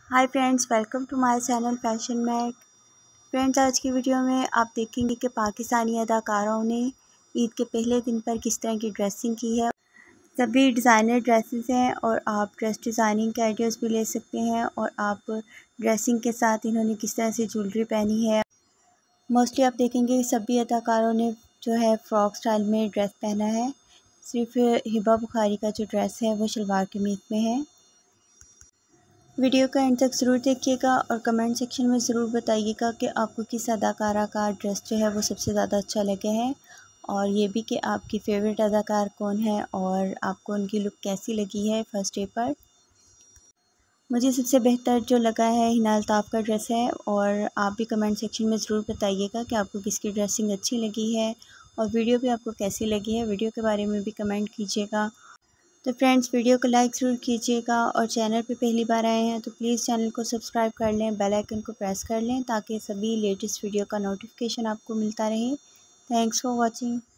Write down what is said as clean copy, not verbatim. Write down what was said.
Hi friends, welcome to my channel fashion mag. Friends, आज की video में आप देखेंगे कि पाकिस्तानी अदाकाराओं ने ईद के पहले दिन पर किस तरह की ड्रेसिंग की है। सभी डिज़ाइनर ड्रेसेस हैं और आप ड्रेस डिज़ाइनिंग के आइडियाज़ भी ले सकते हैं। और आप ड्रेसिंग के साथ इन्होंने किस तरह से ज्वेलरी पहनी है। मोस्टली आप देखेंगे सभी अदाकारों ने जो है फ़्रॉक स्टाइल में ड्रेस पहना है। सिर्फ हिबा बुखारी का जो ड्रेस है वो शलवार कमीज़ में है। वीडियो का एंड तक ज़रूर देखिएगा और कमेंट सेक्शन में ज़रूर बताइएगा कि आपको किस अदाकारा का ड्रेस जो है वो सबसे ज़्यादा अच्छा लगे है। और ये भी कि आपकी फ़ेवरेट अदाकार कौन है और आपको उनकी लुक कैसी लगी है फर्स्ट डे पर। मुझे सबसे बेहतर जो लगा है हिना अल्ताफ़ का ड्रेस है। और आप भी कमेंट सेक्शन में ज़रूर बताइएगा कि आपको किसकी ड्रेसिंग अच्छी लगी है और वीडियो भी आपको कैसी लगी है। वीडियो के बारे में भी कमेंट कीजिएगा। तो फ्रेंड्स, वीडियो को लाइक ज़रूर कीजिएगा और चैनल पे पहली बार आए हैं तो प्लीज़ चैनल को सब्सक्राइब कर लें, बेल आइकन को प्रेस कर लें ताकि सभी लेटेस्ट वीडियो का नोटिफिकेशन आपको मिलता रहे। Thanks for watching.